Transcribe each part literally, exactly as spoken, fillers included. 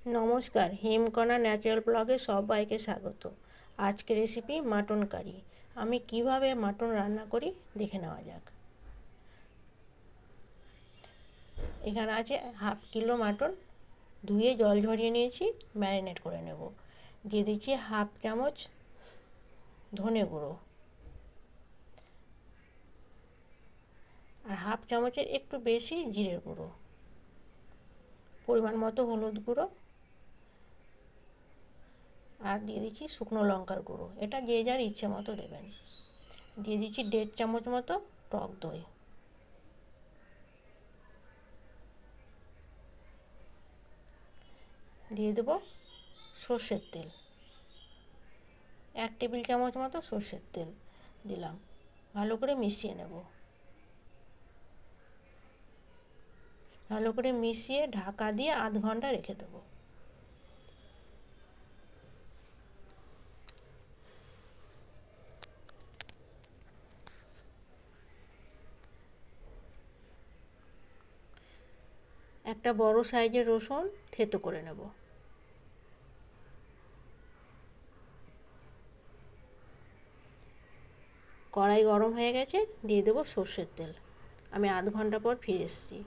নমস্কার, হিমকণা ন্যাচারাল ব্লগে সবাইকে স্বাগত। আজকে রেসিপি মাটন কারি। আমি কিভাবে মাটন রান্না করি দেখে নেওয়া যাক। এখানে আছে হাফ কিলো মাটন, ধুয়ে জল ঝরিয়ে নিয়েছি, ম্যারিনেট করে নেব। দিয়ে দিচ্ছি হাফ চামচ ধনে গুঁড়ো আর হাফ চামচের একটু বেশি জিরের গুঁড়ো, পরিমাণ মতো হলুদ গুঁড়ো, আর দিয়ে দিচ্ছি শুকনো লঙ্কার গুঁড়ো। এটা যে যার ইচ্ছে মতো দেবেন। দিয়ে দিচ্ছি দেড় চামচ মতো টক দই। দিয়ে দেবো সর্ষের তেল, এক টেবিল চামচ মতো সর্ষের তেল দিলাম। ভালো করে মিশিয়ে নেব। ভালো করে মিশিয়ে ঢাকা দিয়ে আধ ঘন্টা রেখে দেবো। একটা বড় সাইজের রসুন থেতো করে নেব। কড়াই গরম হয়ে গেছে, দিয়ে দেবো সর্ষের তেল। আমি আধ ঘন্টা পর ফিরে এসেছি।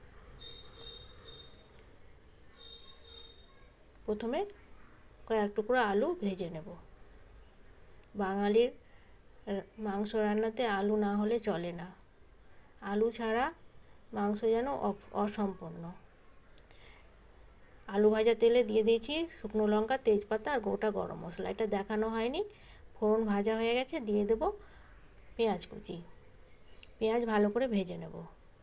প্রথমে কয়েক টুকরো আলু ভেজে নেব। বাঙালির মাংস রান্নাতে আলু না হলে চলে না। আলু ছাড়া মাংস যেন অসম্পূর্ণ। আলু ভাজা তেলে দিয়ে দিয়েছি শুকনো লঙ্কা, তেজপাতা আর গোটা গরম মশলা। এটা দেখানো হয়নি। ফোড়ন ভাজা হয়ে গেছে, দিয়ে দেব পেঁয়াজ কুচি। পেঁয়াজ ভালো করে ভেজে নেব।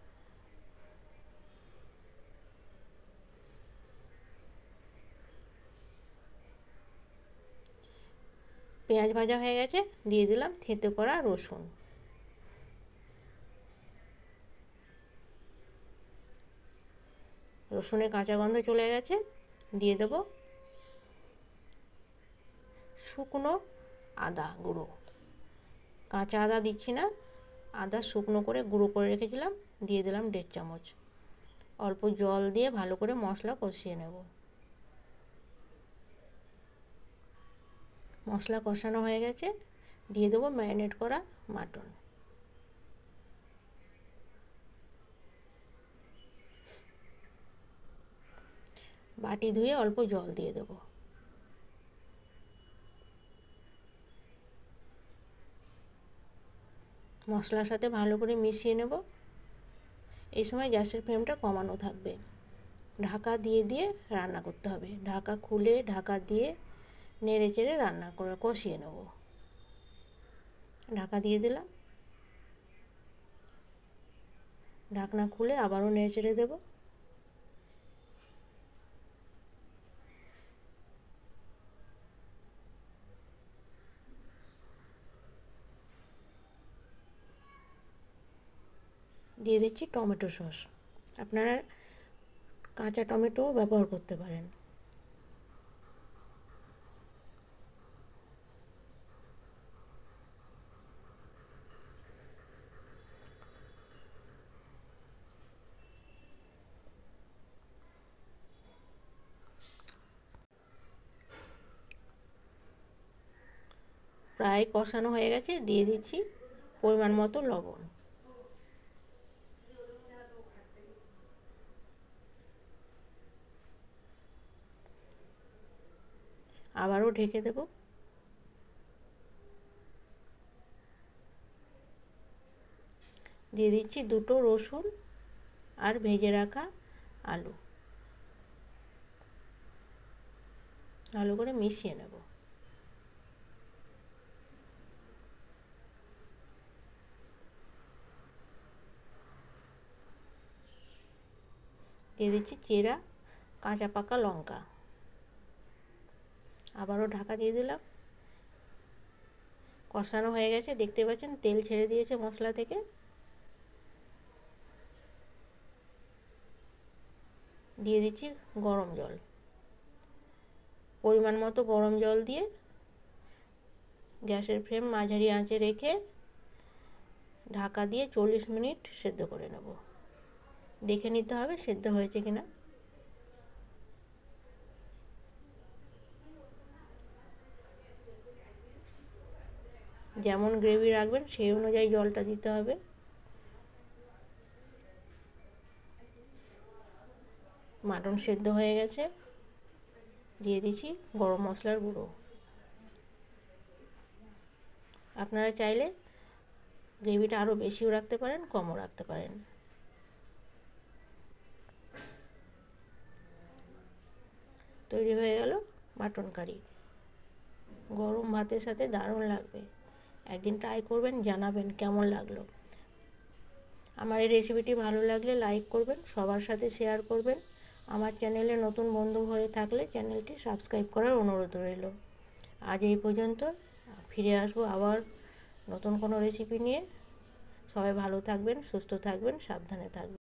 পেঁয়াজ ভাজা হয়ে গেছে, দিয়ে দিলাম থেতো করা রসুন। রসুনের কাঁচা গন্ধ চলে গেছে, দিয়ে দেব শুকনো আদা গুঁড়ো। কাঁচা আদা দিচ্ছি না, আদা শুকনো করে গুঁড়ো করে রেখেছিলাম, দিয়ে দিলাম দেড় চামচ। অল্প জল দিয়ে ভালো করে মশলা কষিয়ে নেব। মশলা কষানো হয়ে গেছে, দিয়ে দেবো ম্যারিনেট করা মাটন। বাটি ধুয়ে অল্প জল দিয়ে দেব। মশলার সাথে ভালো করে মিশিয়ে নেব। এই সময় গ্যাসের ফ্লেমটা কমানো থাকবে। ঢাকা দিয়ে দিয়ে রান্না করতে হবে। ঢাকা খুলে ঢাকা দিয়ে নেড়ে চেড়ে রান্না করে কষিয়ে নেব। ঢাকা দিয়ে দিলাম। ঢাকনা খুলে আবারও নেড়ে চেড়ে দেব। দিয়ে দিচ্ছি টমেটো সস। আপনারা কাঁচা টমেটোও ব্যবহার করতে পারেন। প্রায় কষানো হয়ে গেছে, দিয়ে দিচ্ছি পরিমাণ মতো লবণ। আবারও ঢেকে দেব। দিয়ে দিচ্ছি দুটো রসুন আর ভেজে রাখা আলু। ভালো করে মিশিয়ে নেব। দিয়ে দিচ্ছি চেরা কাঁচা পাকা লঙ্কা। আবারও ঢাকা দিয়ে দিলাম। কষানো হয়ে গেছে, দেখতে পাচ্ছেন তেল ছেড়ে দিয়েছে মশলা থেকে। দিয়ে দিচ্ছি গরম জল। পরিমাণ মতো গরম জল দিয়ে গ্যাসের ফ্লেম মাঝারি আঁচে রেখে ঢাকা দিয়ে চল্লিশ মিনিট সেদ্ধ করে নেব। দেখে নিতে হবে সেদ্ধ হয়েছে কিনা। যেমন গ্রেভি রাখবেন সেই অনুযায়ী জলটা দিতে হবে। মাটন সেদ্ধ হয়ে গেছে, দিয়ে দিচ্ছি গরম মশলার গুঁড়ো। আপনারা চাইলে গ্রেভিটা আরও বেশিও রাখতে পারেন, কমও রাখতে পারেন। তৈরি হয়ে গেল মাটন কারি। গরম ভাতের সাথে দারুণ লাগবে। একদিন ট্রাই করবেন, জানাবেন কেমন লাগলো। আমার এই রেসিপিটি ভালো লাগলে লাইক করবেন, সবার সাথে শেয়ার করবেন। আমার চ্যানেলে নতুন বন্ধু হয়ে থাকলে চ্যানেলটি সাবস্ক্রাইব করার অনুরোধ রইল। আজ এই পর্যন্ত, ফিরে আসবো আবার নতুন কোনো রেসিপি নিয়ে। সবাই ভালো থাকবেন, সুস্থ থাকবেন, সাবধানে থাকবেন।